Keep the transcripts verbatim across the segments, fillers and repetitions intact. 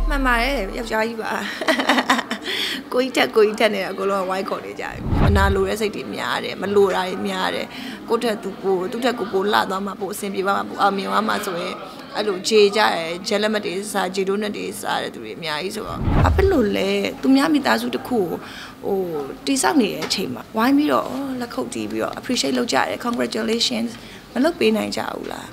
မှန်ပါတယ်ယောက်ျားကြီးပါကိုကြီးတက်ကိုကြီးတက်နေအကုန်လုံးဝိုင်းခေါ်နေကြတယ်မနာလိုတဲ့စိတ်တွေများတယ်မလိုတာတွေများတယ်ကိုတက်သူကိုသူတက်ကိုကိုလှသွားမှပို့အဆင်ပြေပါမှာပို့အောင်မြင်သွားမှဆိုရင်အဲ့လိုခြေကြရဲဂျယ်လက်မတ်တွေစားဂျီဒိုနက်တွေစားတဲ့သူတွေအများကြီးဆိုတော့ဘာဖြစ်လို့လဲသူများမိသားစုတစ်ခုဟိုတိဆောက်နေတဲ့အချိန်မှာဝိုင်းပြီးတော့လက်ခုပ်တီးပြီးတော့ appreciate လုပ်ကြတယ် congratulations မလုပ်ပေးနိုင်ကြဘူးလား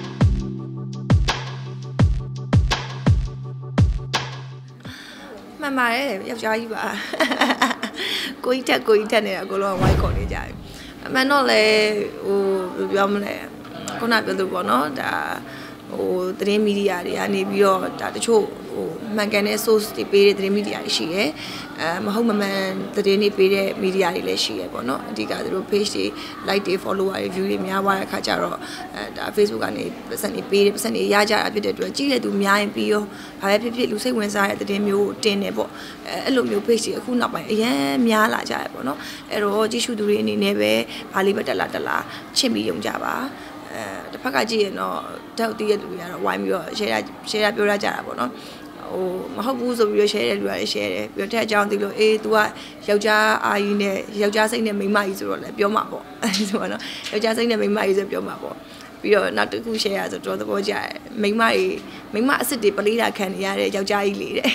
မှန်ပါတယ်ယောက်ျားကြီးပါကိုကြီးတက်ကိုကြီးတက်နေအကုန်လုံးဝိုင်းခေါ်နေကြတယ်အမှန်တော့လေဟိုပြောမလဲခုနပြောသူပေါ့နော်ဒါဟိုသတင်းမီဒီယာတွေကနေပြီးတော့ဒါတချို့ဟိုမှန်ကန်တဲ့ source တွေပေးတဲ့သတင်းမီဒီယာတွေရှိတယ်အဲမဟုတ်မမှန်သတင်းတွေပေးတဲ့မီဒီယာတွေလည်းရှိရပေါ့နော်အဓိကသူတို့ page တွေ like တွေ follower တွေ view တွေများသွားတဲ့အခါကျတော့အဲဒါ Facebook ကနေပတ်စံတွေပေးတယ်ပတ်စံတွေရကြတာဖြစ်တဲ့အတွက်ကြည့်တဲ့သူများရင်ပြီးရောဘာပဲဖြစ်ဖြစ်လူစိတ်ဝင်စားတဲ့သတင်းမျိုးတင်တယ်ပေါ့အဲအဲ့လိုမျိုး page တွေအခုနောက်ပိုင်းအရန်များလာကြရပေါ့နော်အဲ့တော့ကြည့်ရှုသူတွေအနေနဲ့ပဲဘာလေးပဲတက်လာတက်လာချစ်ပြီးယုံကြပါအဲတစ်ဖက်ကကြည့်ရင်တော့တောက်တည့်ရလူတွေကတော့ဝိုင်းပြီးတော့ share share ပြောရကြတာပေါ့နော်ဟိုမဟုတ်ဘူးဆိုပြီးတော့ share တဲ့လူတွေ share တယ်ပြီးတော့တက်အကြောင်းသိလို့အေး तू ကယောက်ျားအာကြီးနဲ့ယောက်ျားစိတ်နဲ့မိန်းမကြီးဆိုတော့လည်းပြောမှာပေါ့အဲဆိုတော့နော်ယောက်ျားစိတ်နဲ့မိန်းမကြီးဆိုပြောမှာပေါ့ပြီးတော့နောက်တစ်ခု share ရဆိုတော့သဘောကျတယ်မိန်းမကြီးမိန်းမအစ်စ်တွေပလေးတာခံနေရတဲ့ယောက်ျားကြီးလေးတဲ့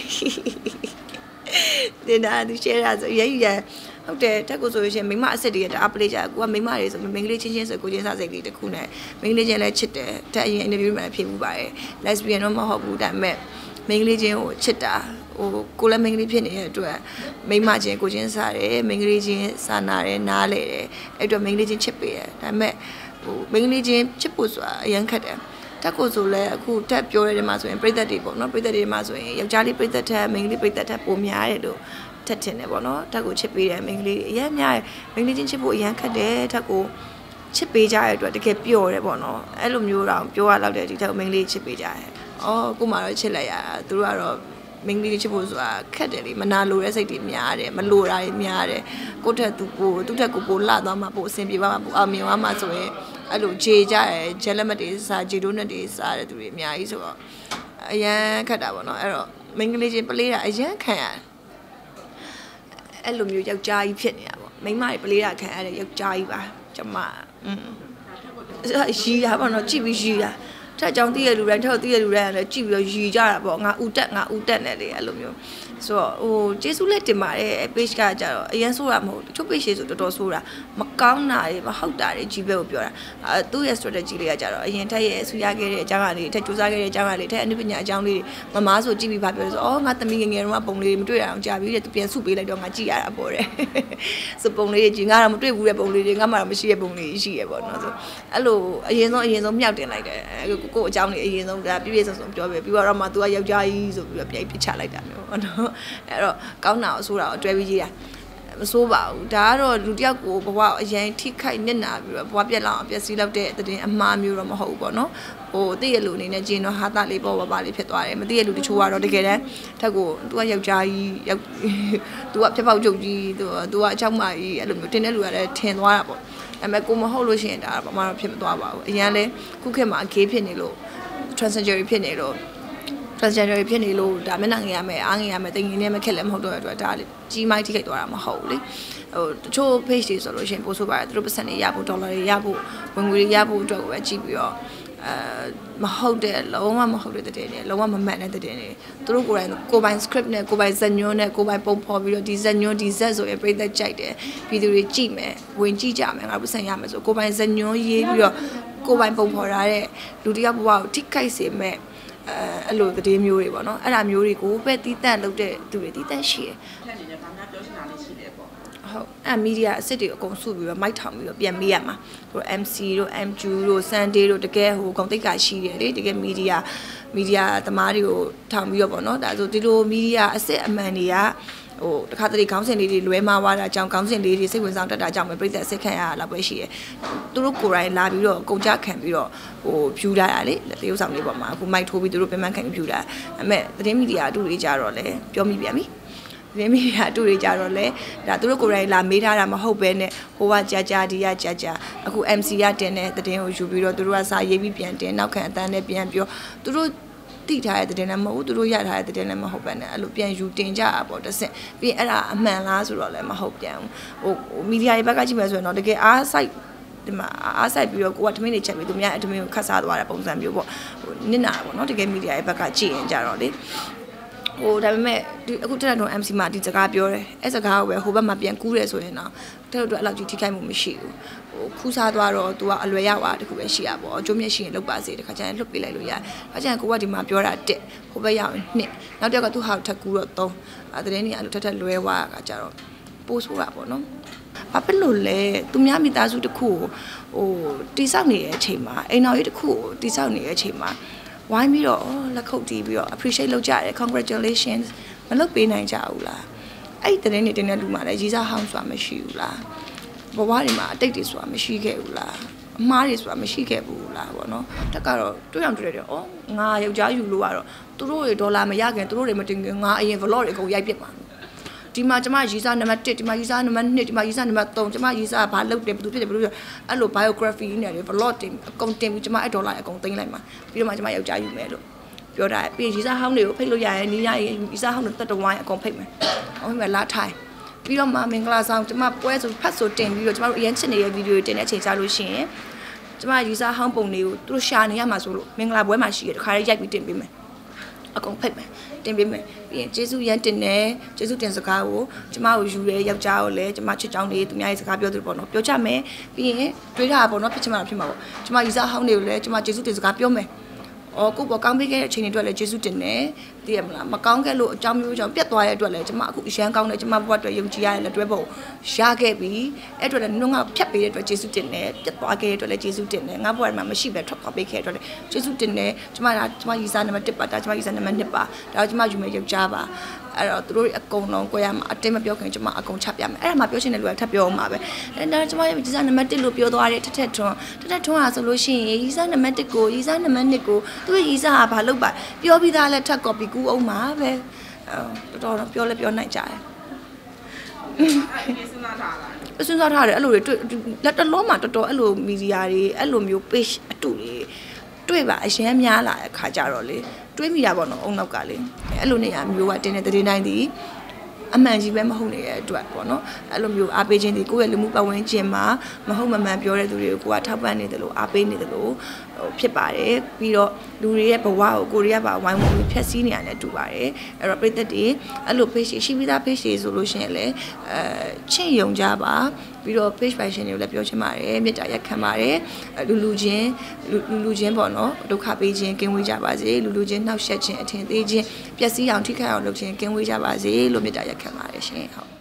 တင်တာသူ share ရဆိုရရဟုတ်တယ်တက်ကိုဆိုလို့ရှိရင်မိမအစ်စ်တွေကတအားပလေးကြကိုကမိမတွေဆိုမိန်းကလေးချင်းချင်းဆိုကိုချင်းစားစိတ်လေးတစ်ခုနဲ့မိန်းကလေးချင်းလည်းချစ်တယ်တက်အရင် interview မှာဖြစ်မှုပါတယ် lesbian တော့မဟုတ်ဘူးဒါပေမဲ့မိန်းကလေးချင်းကိုချစ်တာဟိုကိုလည်းမိန်းကလေးဖြစ်နေတဲ့အတွက်မိမချင်းကိုချင်းစားတယ်မိန်းကလေးချင်းစားနာတယ်နားလေတယ်အဲ့တော့မိန်းကလေးချင်းချစ်ပေးတယ်ဒါပေမဲ့ဟိုမိန်းကလေးချင်းချစ်ဖို့ဆိုတာအရင်ခက်တယ်တက်ကိုဆိုလဲအခုတက်ပြောရတဲ့မှာဆိုရင်ပြိသက်တွေပေါ့နော်ပြိသက်တွေမှာဆိုရင်ယောက်ျားလေးပြိသက်ထက်မိန်းကလေးပြိသက်ထက်ပိုများတယ်လို့ထက်တင်တယ်ပေါ့နော်တက်ကိုချစ်ပေးတယ်မိန်းကလေးအရင်များမိန်းကလေးချင်းချစ်ဖို့အရင်ခက်တယ်တက်ကိုချစ်ပေးကြရတဲ့အတွက်တကယ်ပျော်တယ်ပေါ့နော်အဲ့လိုမျိုးတော့ပြောရတော့တယ်ဒီတက်ကိုမိန်းကလေးချစ်ပေးကြတယ်အော်ကိုမှတော့ချစ်လိုက်ရသူတို့ကတော့မိန်းကလေးချစ်ဖို့ဆိုတာခက်တယ်လေမနာလိုတဲ့စိတ်တွေများတယ်မလိုတာတွေများတယ်ကိုထက်သူကိုသူထက်ကိုပိုလှသွားမှပိုအဆင်ပြေပါမှပိုအောင်မြင်သွားမှဆိုရင်အဲ့လိုခြေကြရဲဂျယ်လက်မတ်တွေစားဂျီဒိုနက်တွေစားတဲ့သူတွေအများကြီးဆိုတော့အရန်ခက်တာပေါ့နော်အဲ့တော့မိန်းကလေးချင်းပလေးတာအရန်ခံရတယ်အဲ့လိုမျိုးယောက်ျားကြီးဖြစ်နေတာပေါ့မိန်းမတွေပလေးတာခံရတဲ့ယောက်ျားကြီးပါကျမอืมရီးတာပေါ့နော်ကြည့်ပြီးရီးတာထက်ကြောင်တည့်ရလူတိုင်းထက်တည့်ရလူတိုင်းလည်းကြည့်ပြီးတော့ရီးကြတာပေါ့ငါဥတက်ငါဥတက်နေလေအဲ့လိုမျိုးဆိုတော့ဟိုကျေးဇူးလက်တင်ပါတယ် page ကကြတော့အရင်ဆိုးတာမဟုတ်ဘူးချို့ page ဆိုတော်တော်ဆိုးတာမကောင်းတာတွေမဟုတ်တာတွေကြီးပဲကိုပြောတာအဲသူ့ရဲ့ strategy လေးကကြတော့အရင်ထက်ရဲ့ဆူရခဲ့တဲ့အကြောင်းအရာလေးထက်စူးစမ်းခဲ့တဲ့အကြောင်းအရာလေးထက်အနုပညာအကြောင်းလေးမမားဆိုကြည့်ပြီးပါပြောလို့ဆိုအော်ငါသမီးငယ်ငယ်တုန်းကပုံလေးတွေမတွေ့ရအောင်ကြာပြီတဲ့သူပြန်စုပေးလိုက်တော့ငါကြည့်ရတာပေါ့တဲ့ဆိုပုံလေးတွေကြည့်ငါတော့မတွေ့ဘူးတဲ့ပုံလေးတွေငါမှတော့မရှိတဲ့ပုံလေးရှိရပေါ့နော်ဆိုအဲ့လိုအရင်ဆုံးအရင်ဆုံးမြောက်တင်လိုက်တယ်ကိုအကြောင်းလေးအရင်ဆုံးဒါပြည့်ပြည့်စုံစုံပြောပြပြီးတော့မှ तू ကယောက်ျားကြီးဆိုပြီးတော့ပြိုက်ပစ်ချလိုက်တာမျိုးပေါ့နော်အဲ့တော့ကောင်းတာအဆိုးတာကိုတွဲပြီးကြီးတာမဆိုးပါဘူးဒါကတော့လူတယောက်ကိုဘဝအရင်ထိခိုက်နစ်နာပြီးတော့ဘဝပြက်လောက်အောင်ပျက်စီးလောက်တဲ့တဲ့တဲ့အမှားမျိုးတော့မဟုတ်ဘူးပေါ့နော်ဟိုသိရလူအနေနဲ့ကျင်းတော့ဟာတာလေးပေါ့ပါပါလေးဖြစ်သွားတယ်မသိရလူတချို့ကတော့တကယ်တမ်းထက်ကို तू ကယောက်ျားကြီးယောက် तू ကဖြတ်ပေါက်ချုပ်ကြီး तू तू ကအချောက်မကြီးအဲ့လိုမျိုးတင်တဲ့လူကလည်းထင်သွားတာပေါ့အဲ့မဲ့ကိုမဟုတ်လို့ရှိရင်ဒါတော့ဘာမှတော့ဖြစ်မသွားပါဘူးအရင်လဲခုခေတ်မှာ gay ဖြစ်နေလို့ transgender ဖြစ်နေလို့transgender ဖြစ်နေလို့ဒါမျက်နှာငယ်ရမယ်အားငယ်ရမယ်တင်ငင်နေမယ်ခက်လည်းမဟုတ်တော့တဲ့အတွက်ဒါကြီးမိုက်ထိခိုက်သွားတာမဟုတ်ဘူးလေဟိုတချို့ page တွေဆိုလို့ရှိရင်ပို့ဆိုပါတယ်သူတို့ပတ်စံတွေရဖို့ဒေါ်လာတွေရဖို့ဝင်ငွေတွေရဖို့အတွက်ကိုပဲကြည့်ပြီးတော့အဲမဟုတ်တဲ့လုံးဝမဟုတ်တဲ့တဲ့တွေလုံးဝမမှန်တဲ့တဲ့တွေသူတို့ကိုယ်တိုင်ကိုယ်ပိုင် script နဲ့ကိုယ်ပိုင်ဇာတ်ညွှန်းနဲ့ကိုယ်ပိုင်ပုံဖော်ပြီးတော့ဒီဇာတ်ညွှန်းဒီဇက်ဆိုရင်ပြည့်သက်ကြိုက်တယ်ပြည်သူတွေကြည့်မယ်ဝင်ကြည့်ကြမယ်ငါပတ်စံရမယ်ဆိုကိုယ်ပိုင်ဇာတ်ညွှန်းရေးပြီးတော့ကိုယ်ပိုင်ပုံဖော်ထားတဲ့လူတစ်ယောက်ဘဝကိုထိခိုက်စေမဲ့အဲအဲ့လိုသတင်းမျိုးတွေပေါ့နော်အဲ့ဒါမျိုးတွေကိုပဲတီးတန့်လုပ်တဲ့သူတွေတီးတန့်ရှိတယ်။အနေနဲ့ဗာများပြောချင်တာလေးရှိတယ်ပေါ့။ဟုတ်အဲ့မီဒီယာအစ်စ်တွေအကုန်စုပြီးတော့မိုက်ထောင်ပြီးတော့ပြန်မေးရမှာ။ဟို M C တို့ M Q တို့ Sunday တို့တကယ်ဟိုဂုံတိတ်ကရှိတယ်လေတကယ်မီဒီယာမီဒီယာသမားတွေကိုထောင်ပြီးတော့ပေါ့နော်ဒါဆိုဒီလိုမီဒီယာအစ်စ်အမှန်တွေကဟိုတခါတလေခေါင်းစဉ်လေးတွေလွဲမှားသွားတာအကြောင်းခေါင်းစဉ်လေးတွေစိတ်ဝင်စားတတ်တာအကြောင်းပဲပြည်သက်အစ်စ်ခံရတာလောက်ပဲရှိတယ်သူတို့ကိုယ်တိုင်လာပြီးတော့ကုန်ကြခံပြီးတော့ဟိုဖြူထားတာလေတရုပ်ဆောင်လေးပေါ်မှာအခုမိုက်ထိုးပြီးသူတို့ပြန်မှန်းခံပြီးဖြူတာအမေသတင်းမီဒီယာအတူတွေကြတော့လေပြောမိပြန်ပြီသတင်းမီဒီယာအတူတွေကြတော့လေဒါသူတို့ကိုယ်တိုင်လာမေးထားတာမဟုတ်ပဲနဲ့ဟိုကကြာကြာဒီကကြာကြာအခု M C ရတင်တဲ့သတင်းကိုယူပြီးတော့သူတို့ကစာရေးပြီးပြန်တင်နောက်ခံအတန်းနဲ့ပြန်ပြောသူတို့တိထားတဲ့တဲ့လည်းမဟုတ်သူတို့ရထားတဲ့တဲ့လည်းမဟုတ်ပဲနဲ့အဲ့လိုပြန်ယူတင်ကြတာပေါ့တစ်စက်ပြီးအဲ့ဒါအမှန်လားဆိုတော့လည်းမဟုတ်ပြန်ဘူးဟိုမီဒီယာတွေဘက်ကကြည့်မယ်ဆိုရင်တော့တကယ်အားစိုက်ဒီမှာအားဆိုင်ပြီးတော့ကိုကထမင်းတွေချက်ပြီးသူများအထမင်းကိုခတ်စားသွားတဲ့ပုံစံမျိုးပေါ့ဟိုနစ်နာပေါ့နော်တကယ်မီဒီယာရဲ့ဘက်ကကြည့်ရင်ကြတော့လေဟိုဒါပေမဲ့ဒီအခုတက်တဲ့ M C မှာဒီစကားပြောတယ်အဲ့စကားကိုပဲဟိုဘက်မှာပြန်ကူးတယ်ဆိုရင်တော့တဲ့တို့အဲ့လောက်ကြီးထိခိုက်မှုမရှိဘူးဟိုခူးစားသွားတော့ तू ကအလွယ်ရောက်သွားတခုပဲရှိရပေါ့အကျိုးမြတ်ရှိရင်လုပ်ပါစေတခါကျရင်လွတ်ပေးလိုက်လို့ရတယ်ခါကျရင်ကိုကဒီမှာပြောတာတက်ဟိုဘက်ရောက်ရင်နှစ်နောက်တစ်ယောက်ကသူ့ဟာထက်ကူးတော့သုံးအဲတရင်ကြီးအဲ့လိုထက်ထက်လွဲသွားတာကြတော့ပို့ဆိုတာပေါ့နော်ဘာဖြစ်လို့လဲသူများမိသားစုတစ်ခုကိုဟိုတိဆောက်နေတဲ့အချိန်မှာအိမ်တော်ကြီးတစ်ခုကိုတိဆောက်နေတဲ့အချိန်မှာဝိုင်းပြီးတော့လက်ခုပ်တီးပြီးတော့ appreciate လုပ်ကြတယ် congratulations မလုပ်ပေးနိုင်ကြဘူးလားအဲ့ဒီတဲ့နေ့တင်တဲ့လူမှလည်းရီစားဟောင်းဆိုတာမရှိဘူးလားဘဝတွေမှာအတိတ်တွေဆိုတာမရှိခဲ့ဘူးလားအမားတွေဆိုတာမရှိခဲ့ဘူးလားပေါ့နော်တက်ကတော့တွေ့အောင်တွေ့တယ်ဩငါယောက်ျားယူလို့ကတော့သူတို့တွေဒေါ်လာမရခင်သူတို့တွေမတင်ခင်ငါအရင် vlog တွေအကုန်ရိုက်ပစ်မှာဒီမှာကျမရီစာနံပါတ်oneဒီမှာရီစာနံပါတ်twoဒီမှာရီစာနံပါတ်threeကျမရီစာဘာလုပ်တယ်ဘယ်သူဖြစ်တယ်ဘယ်လိုဖြစ်အဲ့လို biography နဲ့လေ vlog တင်အကုန်တင်ပြီးကျမအဲ့ဒေါ်လာအကုန်သိမ်းလိုက်မှာပြီးတော့မှကျမယောက်ျားယူမယ်လို့ပြောတာပြီးရီစာဟောင်းတွေကိုဖိတ်လို့ရရင်နီးရရင်ရီစာဟောင်းတွေတက်တဝိုင်းအကုန်ဖိတ်မယ်အောင်ဖိတ်မယ်လာထိုင်ပြီးတော့မှမင်္ဂလာဆောင်ကျမပွဲဆိုဖတ်ဆိုတင်ပြီးတော့ကျမတို့အရင်ချစ်နေတဲ့ဗီဒီယိုတွေတင်တဲ့အချိန်ကြာလို့ရှိရင်ကျမရီစာဟောင်းပုံတွေကိုသူတို့ရှာနေရမှာဆိုလို့မင်္ဂလာပွဲမှာရှိရတခါလေးရိုက်ပြီးတင်ပေးမယ်အကုန်ဖိတ်မယ်တင်ပေးမယ်ပြီးရင်ကျေးဇူးရန်တင်တယ်ကျေးဇူးတင်စကားကိုကျမကိုယူရဲယောက်ျားကိုလည်းကျမချစ်ချောင်းလေးသူများရဲ့စကားပြောသူပေါ့နော်ပြောကြမယ်ပြီးရင်တွေးတာပေါ့နော်ဖြစ်ချင်မှာဖြစ်မှာပေါ့ကျမရီစာဟောင်းတွေကိုလည်းကျမကျေးဇူးတင်စကားပြောမယ်အော်ကိုပေါ့ကောင်းပေးခဲ့တဲ့အချိန်တွေအတွက်လည်းကျေးဇူးတင်တယ်သိရမလားမကောင်းခဲ့လို့အကြောင်းမျိုးကြောင့်ပြတ်သွားတဲ့အတွက်လည်းကျမအခုအရန်ကောင်းတယ်ကျမဘဝအတွက်ယုံကြည်ရတဲ့လက်တွဲပုံရခဲ့ပြီအဲ့အတွက်လည်းနှုံးကဖြတ်ပေးတဲ့အတွက်ကျေးဇူးတင်တယ်ပြတ်သွားခဲ့တဲ့အတွက်လည်းကျေးဇူးတင်တယ်ငါဘဝမှာမရှိပဲထွက်သွားပေးခဲ့တဲ့အတွက်လည်းကျေးဇူးတင်တယ်ကျမကကျမရီစာနံပါတ်oneပါတာကျမရီစာနံပါတ်twoပါဒါကျမယူမယ်ယောက်ျားပါအဲ့တော့သူတို့အကုန်လုံးကိုရမှာအတင်းမပြောခင်ကျမအကုန်ချပြမယ်အဲ့ဒါမှပြောချင်တဲ့လူကထပ်ပြောအောင်ပါပဲအဲ့ဒါကျမရီစာနံပါတ်oneလို့ပြောသွားတယ်ထက်ထက်ထွန်းထက်ထက်ထွန်းဟာဆိုလို့ရှိရင်ရီစာနံပါတ်oneကိုရီစာနံပါတ်twoကိုသူ့ရီစာကဘာလုပ်ပါပြောပြီးသားလဲထပ် copy ကူးအောင်ပါပဲတော်တော်တော့ပြောလဲပြောနိုင်ကြတယ်စဉ်းစားထားလားစဉ်းစားထားတယ်အဲ့လိုတွေလက်တလုံးမှာတော်တော်အဲ့လိုမီဒီယာတွေအဲ့လိုမျိုး page အတူတွေတွေ့ပါအရင်များလာတဲ့ခါကြတော့လေတွေးမိတာပေါ့နော်အုံနောက်ကလေအဲ့လိုနေရာမျိုးကတင်းတဲ့တည်တိုင်းဒီအမှန်ကြီးပဲမဟုတ်နေတဲ့အတွက်ပေါ့နော်အဲ့လိုမျိုးအားပေးခြင်းဒီကိုယ့်ရဲ့လူမှုပတ်ဝန်းကျင်မှာမဟုတ်မမှန်ပြောတဲ့သူတွေကိုကိုကထောက်ပံ့နေတယ်လို့အားပေးနေတယ်လို့ဟိုဖြစ်ပါတယ်ပြီးတော့လူတွေရဲ့ဘဝကိုကိုရီးယားဘာဝိုင်းဝန်းပြီးဖြတ်စည်းနေရတယ်တူပါတယ်အဲ့တော့ပြည်သက်တွေအဲ့လို page ရှိပြီးသား page တွေဆိုလို့ရှိရင်လည်းအဲချင့်ယုံကြပါပြီးတော့ page by ရှင်တွေကိုလည်းပြောချင်ပါတယ်မေတ္တာရက်ခံပါတယ်လူလူချင်းလူလူချင်းပေါ့နော်ဒုက္ခပေးခြင်းကင်းဝေးကြပါစေလူလူချင်းနှောက်ယှက်ခြင်းအထင်သေးခြင်းပျက်စီးအောင်ထိခိုက်အောင်လုပ်ခြင်းကင်းဝေးကြပါစေလို့မေတ္တာရက်ခံပါတယ်ရှင်ဟုတ်